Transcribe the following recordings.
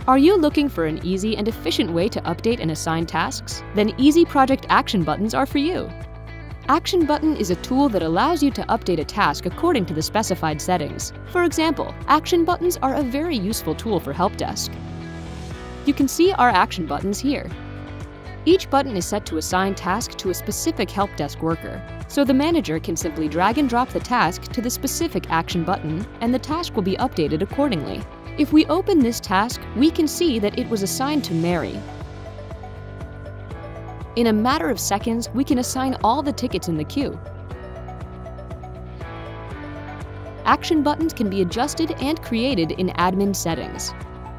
Are you looking for an easy and efficient way to update and assign tasks? Then Easy Project Action Buttons are for you. Action Button is a tool that allows you to update a task according to the specified settings. For example, Action Buttons are a very useful tool for help desk. You can see our action buttons here. Each button is set to assign task to a specific help desk worker, so the manager can simply drag and drop the task to the specific action button, and the task will be updated accordingly. If we open this task, we can see that it was assigned to Mary. In a matter of seconds, we can assign all the tickets in the queue. Action buttons can be adjusted and created in admin settings.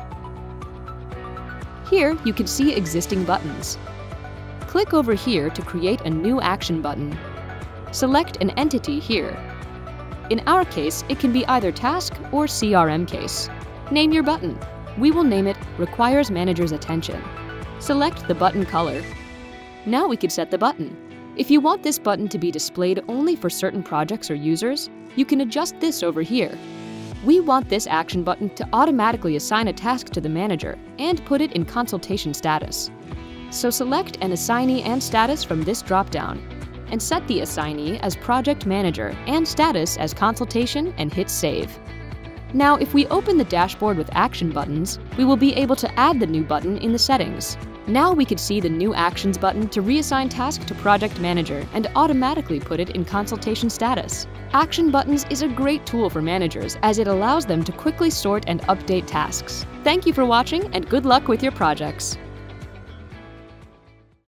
Here, you can see existing buttons. Click over here to create a new action button. Select an entity here. In our case, it can be either task or CRM case. Name your button. We will name it Requires Manager's Attention. Select the button color. Now we can set the button. If you want this button to be displayed only for certain projects or users, you can adjust this over here. We want this action button to automatically assign a task to the manager and put it in consultation status. So select an assignee and status from this drop-down, and set the assignee as Project Manager and status as Consultation and hit Save. Now, if we open the dashboard with action buttons, we will be able to add the new button in the settings. Now we can see the new Actions button to reassign task to Project Manager and automatically put it in consultation status. Action Buttons is a great tool for managers as it allows them to quickly sort and update tasks. Thank you for watching and good luck with your projects.